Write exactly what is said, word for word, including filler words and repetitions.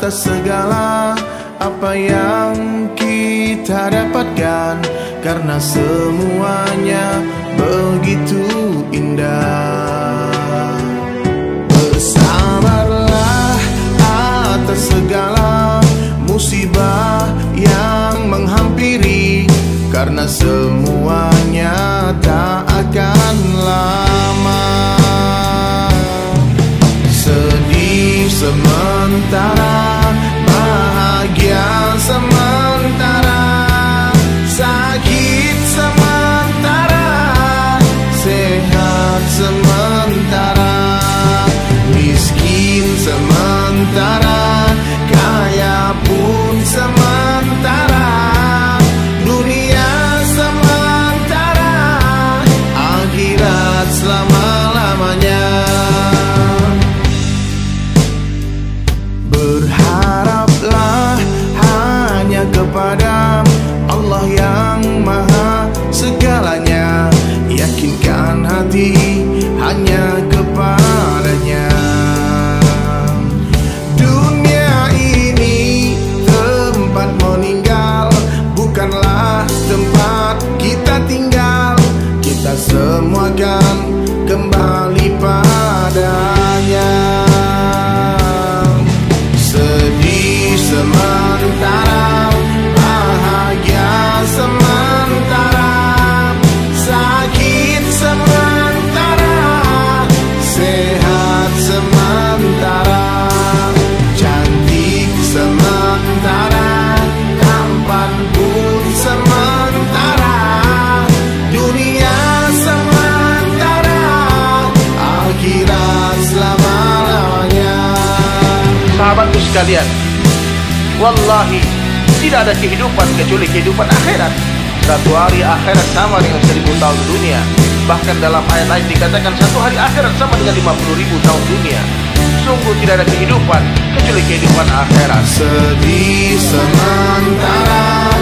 atas segala apa yang kita dapatkan, karena semuanya begitu indah. Bersabarlah atas segala musibah yang menghampiri, karena semuanya tak akan lama. Sedih sementara, bahagia sementara, sakit sementara, sehat sementara, miskin sementara, kaya pun sementara, dunia sementara, akhirat selama-lamanya. Berharaplah hanya kepada Allah yang maha segalanya, yakinkan hati hanya kepadanya. Dunia ini tempat meninggal, bukanlah tempat kita tinggal. Kita semua kan kembali padanya. Sedih sementara, bahagia sementara, sakit sementara, sehat sementara, cantik sementara, tampan pun sementara, dunia sementara, akhirat selama-lamanya. Sahabatku sekalian, wallahi tidak ada kehidupan kecuali kehidupan akhirat. Satu hari akhirat sama dengan seribu tahun dunia. Bahkan dalam ayat lain dikatakan satu hari akhirat sama dengan lima puluh ribu tahun dunia. Sungguh tidak ada kehidupan kecuali kehidupan akhirat. Sedih sementara,